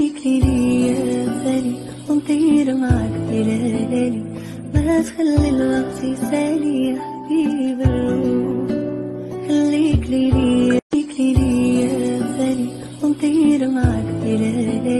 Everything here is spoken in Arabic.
لي يا بالي ونطير معاك بلالي، ما تخلي الوقت يسالي.